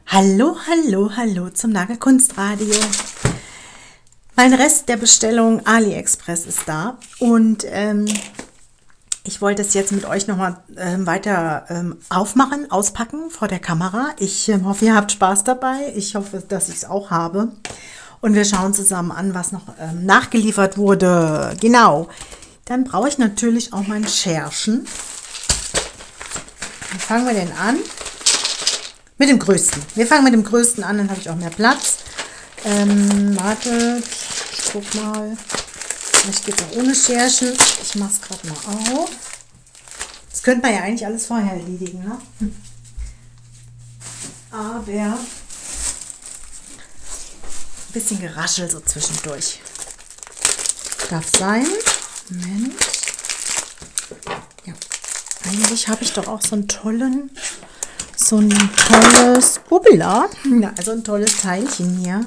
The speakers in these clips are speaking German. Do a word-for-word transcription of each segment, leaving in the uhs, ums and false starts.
Hallo, hallo, hallo zum Nagelkunstradio. Mein Rest der Bestellung AliExpress ist da und ähm, ich wollte es jetzt mit euch nochmal ähm, weiter ähm, aufmachen, auspacken vor der Kamera. Ich ähm, hoffe, ihr habt Spaß dabei. Ich hoffe, dass ich es auch habe. Und wir schauen zusammen an, was noch ähm, nachgeliefert wurde. Genau. Dann brauche ich natürlich auch mein Scherchen. Wie fangen wir denn an? Mit dem größten. Wir fangen mit dem größten an, dann habe ich auch mehr Platz. Ähm, wartet, ich guck mal. Vielleicht geht es auch ohne Scherchen. Ich mache es gerade mal auf. Das könnte man ja eigentlich alles vorher erledigen, ne? Hm. Aber ein bisschen Geraschel so zwischendurch. Darf sein. Moment. Ja. Eigentlich habe ich doch auch so einen tollen... So ein tolles Bubbler, also ein tolles Teilchen hier.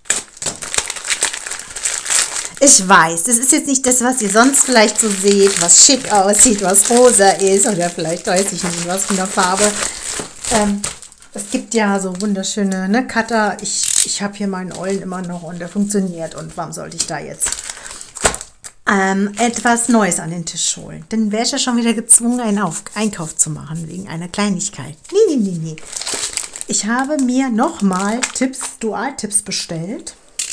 Ich weiß, das ist jetzt nicht das, was ihr sonst vielleicht so seht, was schick aussieht, was rosa ist oder vielleicht weiß ich nicht, was für eine Farbe. Ähm, es gibt ja so wunderschöne ne, Cutter. Ich, ich habe hier meinen Ollen immer noch und der funktioniert. Und warum sollte ich da jetzt ähm, etwas Neues an den Tisch holen? Dann wäre ich ja schon wieder gezwungen, einen Auf Einkauf zu machen, wegen einer Kleinigkeit. Nee, nee, nee, nee. Ich habe mir nochmal Tipps, Dual-Tipps bestellt.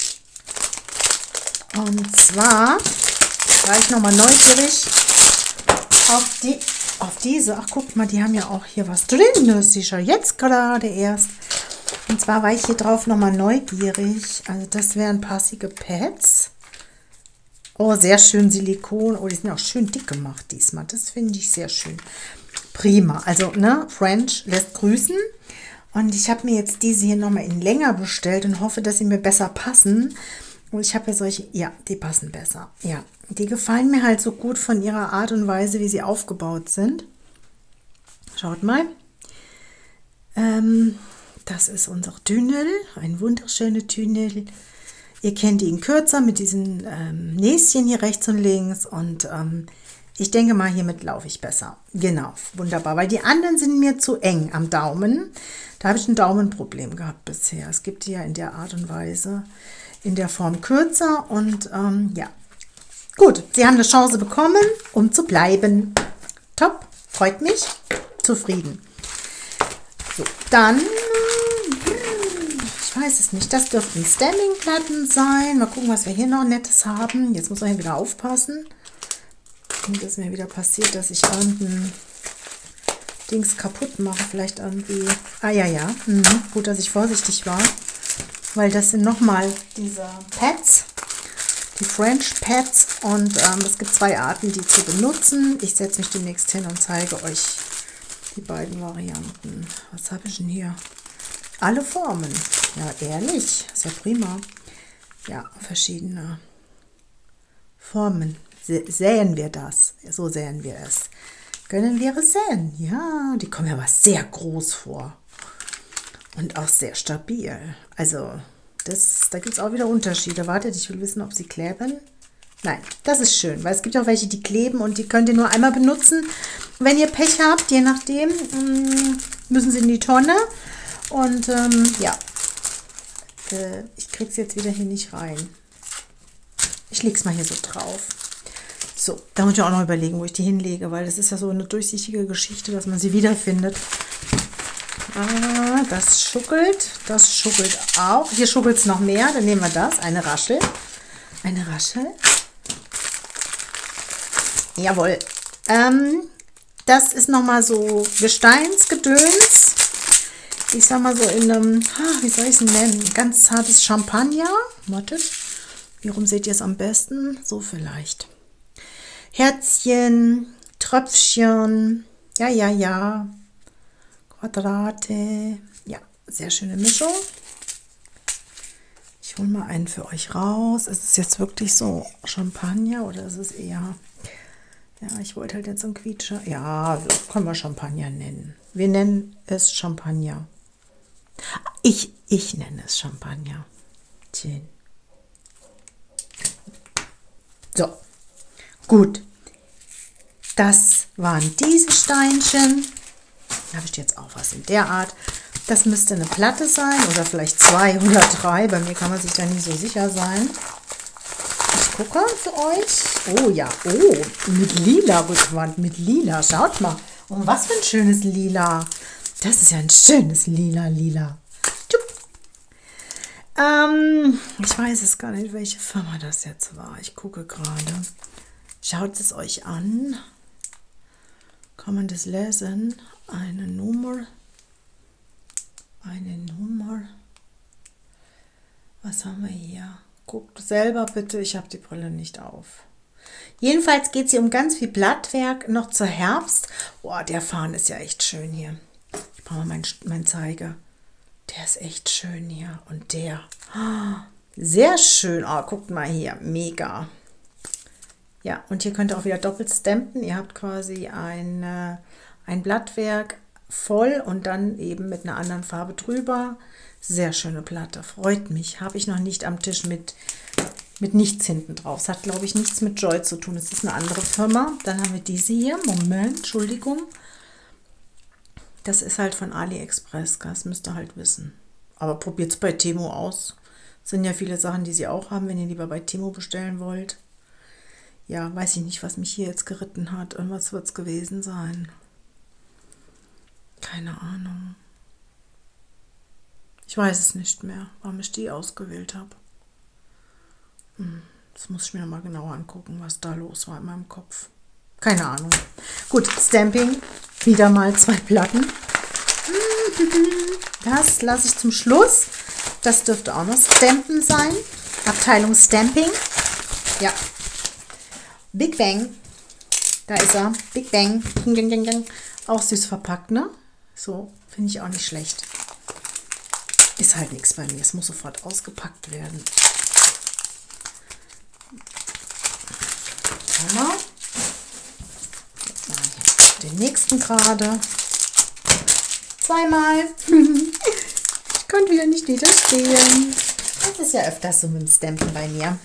Und zwar war ich nochmal neugierig auf, die, auf diese. Ach, guckt mal, die haben ja auch hier was drin. Das ist ja jetzt gerade erst. Und zwar war ich hier drauf nochmal neugierig. Also das wären passige Pads. Oh, sehr schön Silikon. Oh, die sind auch schön dick gemacht diesmal. Das finde ich sehr schön. Prima. Also, ne, French lässt grüßen. Und ich habe mir jetzt diese hier nochmal in länger bestellt und hoffe, dass sie mir besser passen. Und ich habe ja solche, ja, die passen besser. Ja, die gefallen mir halt so gut von ihrer Art und Weise, wie sie aufgebaut sind. Schaut mal. Ähm, das ist unser Tünnel. Ein wunderschöner Tünnel. Ihr kennt ihn kürzer mit diesen ähm, Näschen hier rechts und links und ähm, ich denke mal, hiermit laufe ich besser. Genau, wunderbar, weil die anderen sind mir zu eng am Daumen. Da habe ich ein Daumenproblem gehabt bisher. Es gibt die ja in der Art und Weise, in der Form kürzer und ähm, ja. Gut, sie haben eine Chance bekommen, um zu bleiben. Top, freut mich, zufrieden. So, dann... Ich weiß es nicht. Das dürften Stemming-Platten sein. Mal gucken, was wir hier noch Nettes haben. Jetzt muss man hier wieder aufpassen. Nicht, dass mir wieder passiert, dass ich irgendein Dings kaputt mache. Vielleicht irgendwie... Ah, ja, ja. Mhm. Gut, dass ich vorsichtig war. Weil das sind nochmal diese Pads. Die French Pads. Und ähm, es gibt zwei Arten, die zu benutzen. Ich setze mich demnächst hin und zeige euch die beiden Varianten. Was habe ich denn hier? Alle Formen. Ja, ehrlich. Ist ja prima. Ja, verschiedene Formen. Säen wir das. So säen wir es. Können wir es säen? Ja, die kommen ja aber sehr groß vor. Und auch sehr stabil. Also, das, da gibt es auch wieder Unterschiede. Wartet, ich will wissen, ob sie kleben. Nein, das ist schön, weil es gibt auch welche, die kleben und die könnt ihr nur einmal benutzen. Wenn ihr Pech habt, je nachdem, müssen sie in die Tonne. Und ähm, ja, äh, ich kriege es jetzt wieder hier nicht rein. Ich lege es mal hier so drauf. So, da muss ich auch noch überlegen, wo ich die hinlege, weil das ist ja so eine durchsichtige Geschichte, dass man sie wiederfindet. Ah, das schuckelt, das schuckelt auch. Hier schuckelt es noch mehr, dann nehmen wir das. Eine Raschel. Eine Raschel. Jawohl. Ähm, das ist nochmal so Gesteinsgedöns. Ich sag mal so in einem, wie soll ich es nennen, ganz zartes Champagner. Wartet, wie rum seht ihr es am besten? So vielleicht. Herzchen, Tröpfchen, ja, ja, ja, Quadrate. Ja, sehr schöne Mischung. Ich hole mal einen für euch raus. Ist es jetzt wirklich so Champagner oder ist es eher... Ja, ich wollte halt jetzt so ein Quietscher. Ja, können wir Champagner nennen. Wir nennen es Champagner. Ich, ich nenne es Champagner. Schön. So, gut. Das waren diese Steinchen. Da habe ich jetzt auch was in der Art. Das müsste eine Platte sein oder vielleicht zwei oder drei. Bei mir kann man sich da nie so sicher sein. Ich gucke für euch. Oh ja, oh, mit lila Rückwand, mit lila. Schaut mal. Und was für ein schönes Lila. Das ist ja ein schönes Lila, Lila. Ähm, ich weiß es gar nicht, welche Firma das jetzt war. Ich gucke gerade. Schaut es euch an. Kann man das lesen? Eine Nummer. Eine Nummer. Was haben wir hier? Guckt selber bitte, ich habe die Brille nicht auf. Jedenfalls geht es hier um ganz viel Blattwerk, noch zur Herbst. Boah, der Faden ist ja echt schön hier. Ich brauche mal meinen mein Zeiger. Der ist echt schön hier. Und der, sehr schön. Oh, guckt mal hier, mega. Ja, und hier könnt ihr auch wieder doppelt stampen. Ihr habt quasi ein, äh, ein Blattwerk voll und dann eben mit einer anderen Farbe drüber. Sehr schöne Platte, freut mich. Habe ich noch nicht am Tisch mit, mit nichts hinten drauf. Es hat, glaube ich, nichts mit Joy zu tun. Es ist eine andere Firma. Dann haben wir diese hier. Moment, Entschuldigung. Das ist halt von AliExpress. Das müsst ihr halt wissen. Aber probiert es bei Temu aus. Das sind ja viele Sachen, die sie auch haben, wenn ihr lieber bei Temu bestellen wollt. Ja, weiß ich nicht, was mich hier jetzt geritten hat. Irgendwas wird es gewesen sein. Keine Ahnung. Ich weiß es nicht mehr, warum ich die ausgewählt habe. Hm, das muss ich mir noch mal genauer angucken, was da los war in meinem Kopf. Keine Ahnung. Gut, Stamping. Wieder mal zwei Platten. Das lasse ich zum Schluss. Das dürfte auch noch Stampen sein. Abteilung Stamping. Ja. Big Bang. Da ist er. Big Bang. Auch süß verpackt, ne? So, finde ich auch nicht schlecht. Ist halt nichts bei mir. Es muss sofort ausgepackt werden. Schau mal. Den nächsten gerade. Zweimal. Ich konnte wieder nicht widerstehen. Das ist ja öfters so mit dem Stampen bei mir.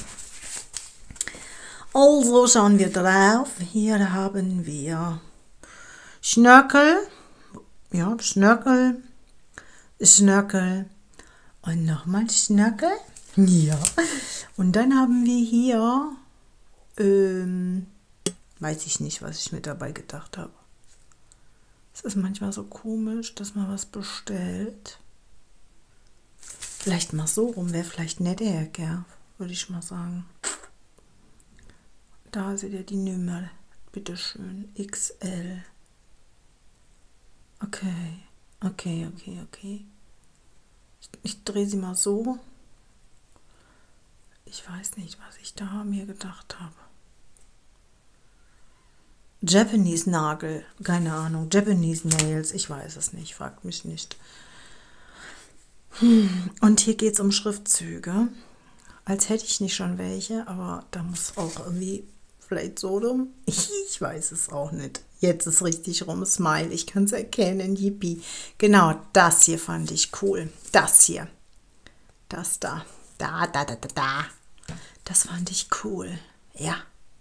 Also schauen wir drauf. Hier haben wir Schnörkel. Ja, Schnörkel. Schnörkel. Und nochmal Schnörkel. Ja. Und dann haben wir hier, ähm, weiß ich nicht, was ich mir dabei gedacht habe. Es ist manchmal so komisch, dass man was bestellt. Vielleicht mal so rum, wäre vielleicht netter, gell? Würde ich mal sagen. Da seht ihr die Nummer. Bitteschön. X L. Okay. Okay, okay, okay. Ich, ich drehe sie mal so. Ich weiß nicht, was ich da mir gedacht habe. Japanese Nagel. Keine Ahnung. Japanese Nails. Ich weiß es nicht. Fragt mich nicht. Hm. Und hier geht es um Schriftzüge. Als hätte ich nicht schon welche, aber da muss auch irgendwie vielleicht so rum. Ich weiß es auch nicht. Jetzt ist richtig rum. Smile. Ich kann es erkennen. Yippie. Genau, das hier fand ich cool. Das hier. Das da. Da, da, da, da, da. Das fand ich cool. Ja.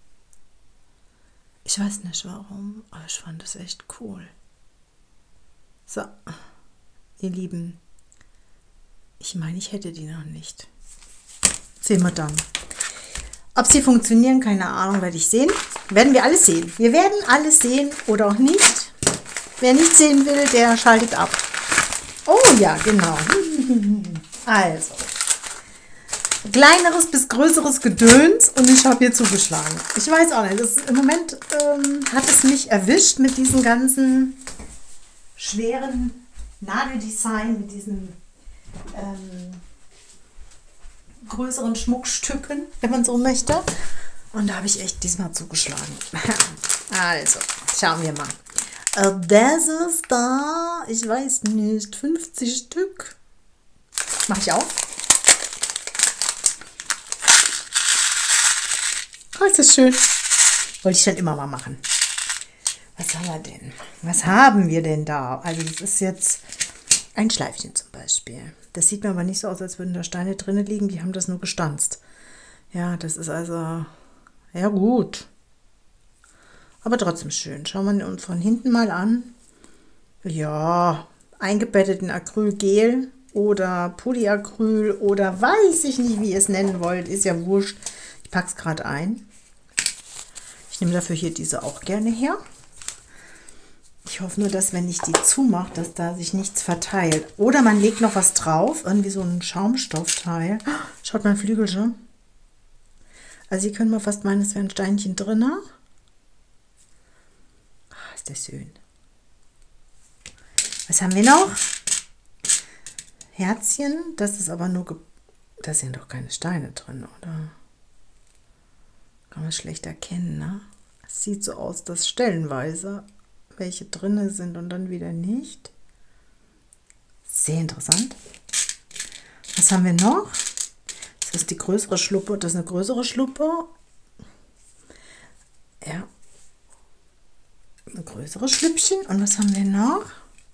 Ich weiß nicht warum, aber ich fand es echt cool. So, ihr Lieben. Ich meine, ich hätte die noch nicht. Sehen wir dann. Ob sie funktionieren, keine Ahnung, werde ich sehen. Werden wir alles sehen. Wir werden alles sehen oder auch nicht. Wer nicht sehen will, der schaltet ab. Oh ja, genau. Also. Kleineres bis größeres Gedöns und ich habe hier zugeschlagen. Ich weiß auch nicht, das, im Moment ähm, hat es mich erwischt mit diesen ganzen schweren Nadeldesign, mit diesen ähm, größeren Schmuckstücken, wenn man so möchte. Und da habe ich echt diesmal zugeschlagen. Also, schauen wir mal. Äh, das ist da, ich weiß nicht, fünfzig Stück. Mache ich auf. Oh, ist das schön. Wollte ich schon immer mal machen. Was haben wir denn? Was haben wir denn da? Also das ist jetzt ein Schleifchen zum Beispiel. Das sieht mir aber nicht so aus, als würden da Steine drin liegen. Die haben das nur gestanzt. Ja, das ist also, ja gut. Aber trotzdem schön. Schauen wir uns von hinten mal an. Ja, eingebettet in Acrylgel oder Polyacryl oder weiß ich nicht, wie ihr es nennen wollt. Ist ja wurscht. Ich packe es gerade ein. Ich nehme dafür hier diese auch gerne her. Ich hoffe nur, dass wenn ich die zumache, dass da sich nichts verteilt. Oder man legt noch was drauf, irgendwie so ein Schaumstoffteil. Schaut mein Flügel schon. Also ihr könnt mal fast meinen, es wäre ein Steinchen drin. Ah, ist das schön. Was haben wir noch? Herzchen, das ist aber nur, da sind doch keine Steine drin, oder? Kann man schlecht erkennen, ne? Es sieht so aus, dass stellenweise welche drin sind und dann wieder nicht. Sehr interessant. Was haben wir noch? Das ist die größere Schluppe, das ist eine größere Schluppe. Ja. Ein größeres Schlüppchen. Und was haben wir noch?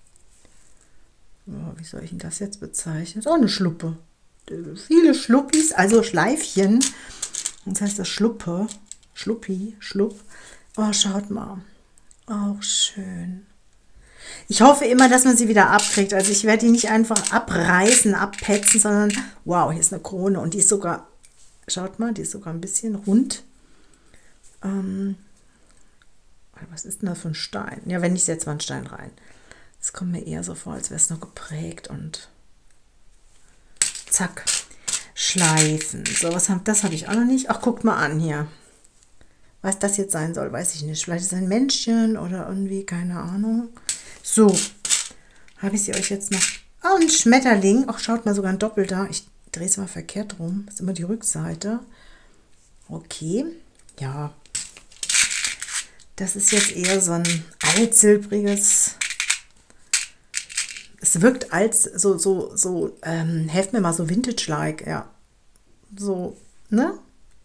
Oh, wie soll ich denn das jetzt bezeichnen? Auch eine Schluppe. Viele Schluppis, also Schleifchen. Das heißt das Schluppe. Schluppi, Schlupp. Oh, schaut mal. Auch schön. Ich hoffe immer, dass man sie wieder abkriegt. Also ich werde die nicht einfach abreißen, abpetzen, sondern wow, hier ist eine Krone und die ist sogar, schaut mal, die ist sogar ein bisschen rund. Ähm, was ist denn das für ein Stein? Ja, wenn nicht, setzt man einen Stein rein. Das kommt mir eher so vor, als wäre es noch geprägt und zack, schleifen. So, was hab, das habe ich auch noch nicht. Ach, guckt mal an hier. Was das jetzt sein soll, weiß ich nicht. Vielleicht ist es ein Männchen oder irgendwie, keine Ahnung. So, habe ich sie euch jetzt noch. Oh, ein Schmetterling. Ach, schaut mal, sogar ein doppelter. Ich drehe es mal verkehrt rum. Das ist immer die Rückseite. Okay, ja. Das ist jetzt eher so ein altsilbriges. Es wirkt als so, so, so, ähm, helft mir mal, so Vintage-like, ja. So, ne?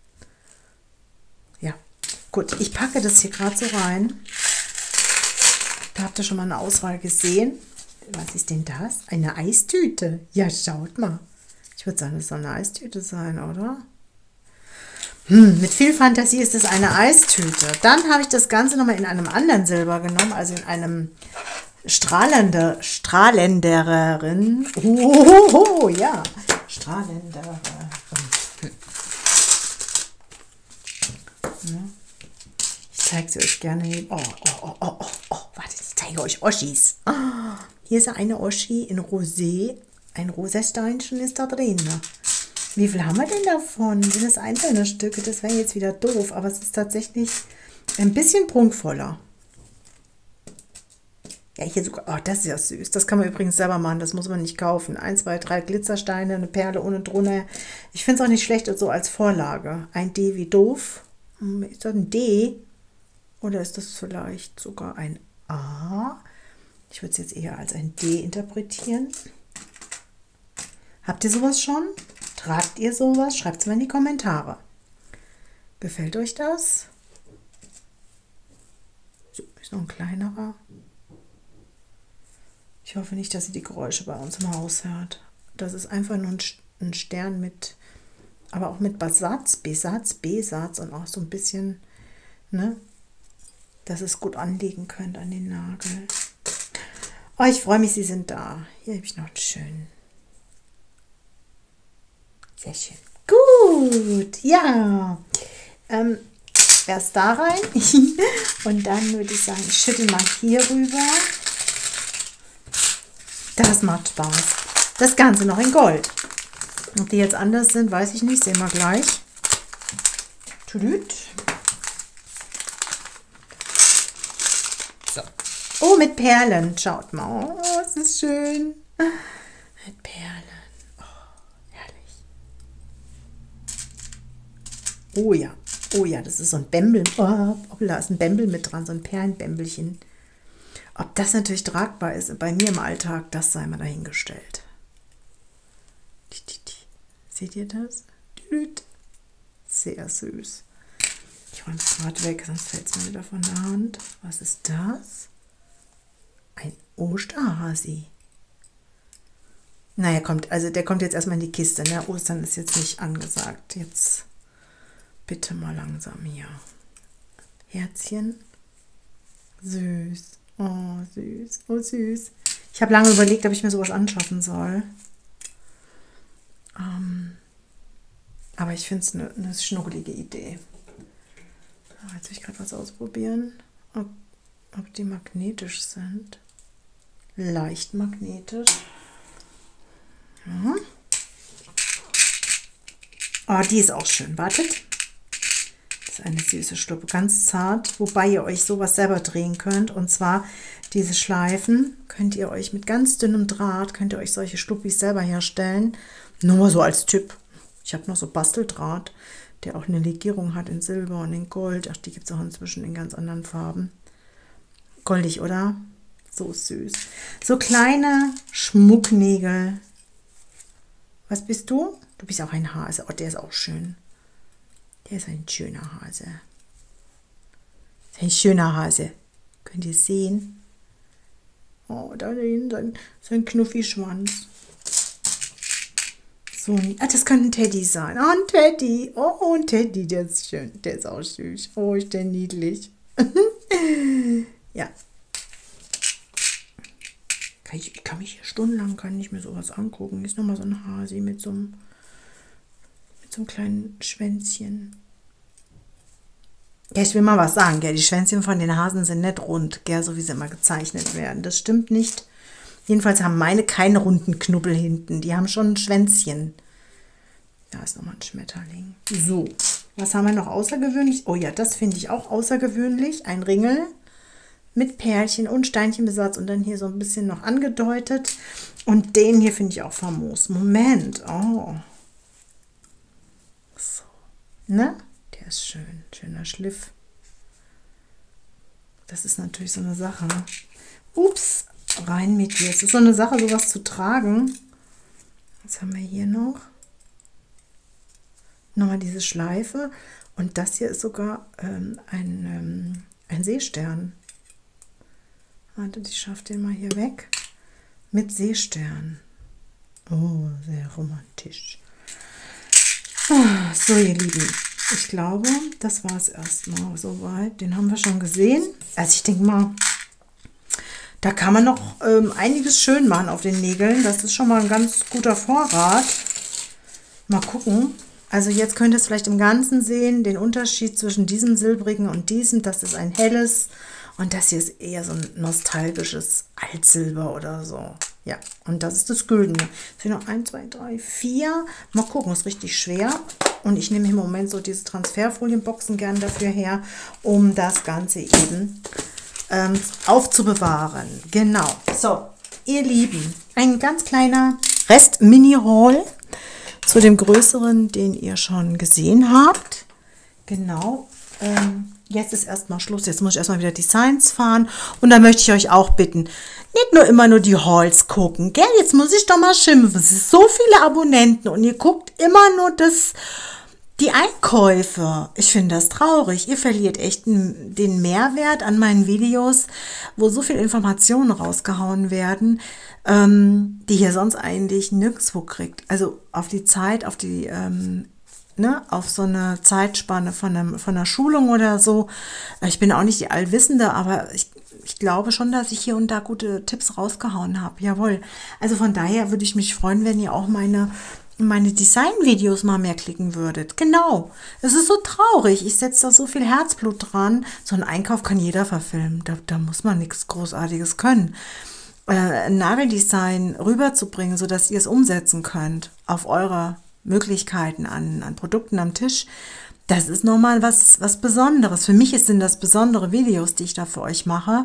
Ja, gut. Ich packe das hier gerade so rein. Da habt ihr schon mal eine Auswahl gesehen. Was ist denn das? Eine Eistüte. Ja, schaut mal. Ich würde sagen, das soll eine Eistüte sein, oder? Hm, mit viel Fantasie ist es eine Eistüte. Dann habe ich das Ganze nochmal in einem anderen Silber genommen, also in einem strahlender, strahlendereren. Oh, ja, strahlendereren. Ich zeige sie euch gerne. Oh, oh, oh, oh, oh, oh, warte, ich zeige euch Oschis. Oh, hier ist eine Oschi in Rosé. Ein rosa Steinchen ist da drin. Wie viel haben wir denn davon? Sind das einzelne Stücke? Das wäre jetzt wieder doof, aber es ist tatsächlich ein bisschen prunkvoller. Ja, hier sogar, oh, das ist ja süß. Das kann man übrigens selber machen, das muss man nicht kaufen. Ein, zwei, drei Glitzersteine, eine Perle ohne drunter. Ich finde es auch nicht schlecht so als Vorlage. Ein D wie doof. Ist das ein D? Oder ist das vielleicht sogar ein A? Ich würde es jetzt eher als ein D interpretieren. Habt ihr sowas schon? Tragt ihr sowas? Schreibt es mal in die Kommentare. Gefällt euch das? So, ist noch ein kleinerer. Ich hoffe nicht, dass ihr die Geräusche bei uns im Haus hört. Das ist einfach nur ein Stern mit, aber auch mit Besatz, Besatz, Besatz und auch so ein bisschen, ne, dass ihr es gut anlegen könnt an den Nagel. Oh, ich freue mich, sie sind da. Hier habe ich noch einen schönen. Sehr schön. Gut, ja. Ähm, erst da rein und dann würde ich sagen, ich schüttel mal hier rüber. Das macht Spaß. Das Ganze noch in Gold. Ob die jetzt anders sind, weiß ich nicht. Sehen wir gleich. Tudut. So. Oh, mit Perlen. Schaut mal. Oh, es ist schön. Mit Perlen. Oh ja, oh ja, das ist so ein Bämbel. Oh, da ist ein Bämbel mit dran, so ein Perlenbämbelchen. Ob das natürlich tragbar ist bei mir im Alltag, das sei mal dahingestellt. Seht ihr das? Sehr süß. Ich räume es gerade weg, sonst fällt es mir wieder von der Hand. Was ist das? Ein Osterhasi. Naja, kommt, also der kommt jetzt erstmal in die Kiste. Ne? Ostern ist jetzt nicht angesagt. Jetzt bitte mal langsam hier. Herzchen. Süß. Oh, süß. Oh, süß. Ich habe lange überlegt, ob ich mir sowas anschaffen soll. Ähm, aber ich finde es eine ne schnuckelige Idee. Jetzt will ich gerade was ausprobieren, ob, ob die magnetisch sind. Leicht magnetisch. Ja. Oh, die ist auch schön. Wartet. Das ist eine süße Schluppe, ganz zart, wobei ihr euch sowas selber drehen könnt. Und zwar diese Schleifen könnt ihr euch mit ganz dünnem Draht, könnt ihr euch solche Schluppis selber herstellen. Nur mal so als Tipp. Ich habe noch so Basteldraht, der auch eine Legierung hat in Silber und in Gold. Ach, die gibt es auch inzwischen in ganz anderen Farben. Goldig, oder? So süß. So kleine Schmucknägel. Was bist du? Du bist auch ein Hase. Oh, der ist auch schön. Der ist ein schöner Hase. Ein schöner Hase. Könnt ihr sehen? Oh, da hinten sein, sein Knuffi-Schwanz. So, ah, das könnte ein Teddy sein. Oh, ein Teddy. Oh, ein Teddy, der ist schön. Der ist auch süß. Oh, ist der niedlich. Ja. Kann ich, ich kann mich hier stundenlang kann ich mir sowas angucken. Ist nochmal so ein Hasi mit so einem, mit so einem kleinen Schwänzchen. Ja, ich will mal was sagen, gell? Die Schwänzchen von den Hasen sind nicht rund, gell? So wie sie immer gezeichnet werden. Das stimmt nicht. Jedenfalls haben meine keinen runden Knubbel hinten. Die haben schon ein Schwänzchen. Da ist nochmal ein Schmetterling. So, was haben wir noch außergewöhnlich? Oh ja, das finde ich auch außergewöhnlich. Ein Ringel mit Perlchen und Steinchenbesatz und dann hier so ein bisschen noch angedeutet. Und den hier finde ich auch famos. Moment, oh. So, ne? Der ist schön. Schöner Schliff. Das ist natürlich so eine Sache. Ups, rein mit dir. Es ist so eine Sache, sowas zu tragen. Was haben wir hier noch? Nochmal diese Schleife. Und das hier ist sogar ähm, ein, ähm, ein Seestern. Warte, ich schaffe den mal hier weg. Mit Seestern. Oh, sehr romantisch. Ah, so, ihr Lieben. Ich glaube, das war es erstmal soweit. Den haben wir schon gesehen. Also ich denke mal, da kann man noch ähm, einiges schön machen auf den Nägeln. Das ist schon mal ein ganz guter Vorrat. Mal gucken. Also jetzt könnt ihr es vielleicht im Ganzen sehen, den Unterschied zwischen diesem silbrigen und diesem. Das ist ein helles und das hier ist eher so ein nostalgisches Altsilber oder so. Ja, und das ist das Güldene. Es sind noch eins, zwei, drei, vier. Mal gucken, ist richtig schwer. Und ich nehme im Moment so diese Transferfolienboxen gern dafür her, um das Ganze eben ähm, aufzubewahren. Genau. So, ihr Lieben, ein ganz kleiner Rest-Mini-Haul zu dem größeren, den ihr schon gesehen habt. Genau. Ähm, jetzt ist erstmal Schluss. Jetzt muss ich erstmal wieder Designs fahren. Und da möchte ich euch auch bitten, nicht nur immer nur die Hauls gucken. Gell? Jetzt muss ich doch mal schimpfen. Es sind so viele Abonnenten und ihr guckt immer nur das, die Einkäufe. Ich finde das traurig. Ihr verliert echt den Mehrwert an meinen Videos, wo so viele Informationen rausgehauen werden, ähm, die ihr sonst eigentlich nirgendwo kriegt. Also auf die Zeit, auf die ähm, Ne, auf so eine Zeitspanne von, einem, von einer Schulung oder so. Ich bin auch nicht die Allwissende, aber ich, ich glaube schon, dass ich hier und da gute Tipps rausgehauen habe. Jawohl. Also von daher würde ich mich freuen, wenn ihr auch meine, meine Design-Videos mal mehr klicken würdet. Genau. Es ist so traurig. Ich setze da so viel Herzblut dran. So einen Einkauf kann jeder verfilmen. Da, da muss man nichts Großartiges können. Äh, ein Nageldesign rüberzubringen, sodass ihr es umsetzen könnt auf eure Möglichkeiten an, an Produkten am Tisch, das ist nochmal was, was Besonderes. Für mich sind das besondere Videos, die ich da für euch mache,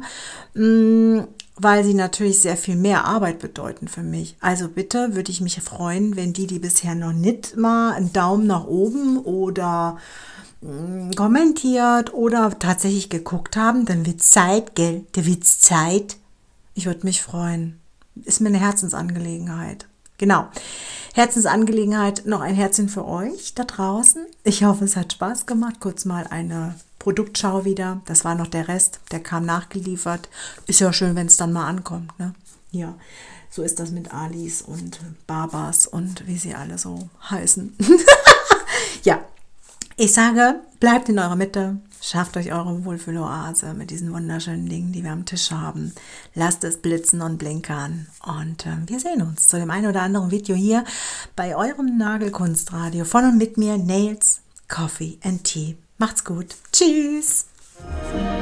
weil sie natürlich sehr viel mehr Arbeit bedeuten für mich. Also bitte würde ich mich freuen, wenn die, die bisher noch nicht mal einen Daumen nach oben oder mh, kommentiert oder tatsächlich geguckt haben, dann wird es Zeit, gell? Der wird Zeit. Ich würde mich freuen. Ist mir eine Herzensangelegenheit. Genau. Herzensangelegenheit, noch ein Herzchen für euch da draußen. Ich hoffe, es hat Spaß gemacht. Kurz mal eine Produktschau wieder. Das war noch der Rest, der kam nachgeliefert. Ist ja schön, wenn es dann mal ankommt, ne? Ja, so ist das mit Alis und Babas und wie sie alle so heißen. Ja, Ich sage, bleibt in eurer Mitte, schafft euch eure Wohlfühloase mit diesen wunderschönen Dingen, die wir am Tisch haben. Lasst es blitzen und blinkern und äh, wir sehen uns zu dem einen oder anderen Video hier bei eurem Nagelkunstradio von und mit mir, Nails, Coffee and Tea. Macht's gut. Tschüss.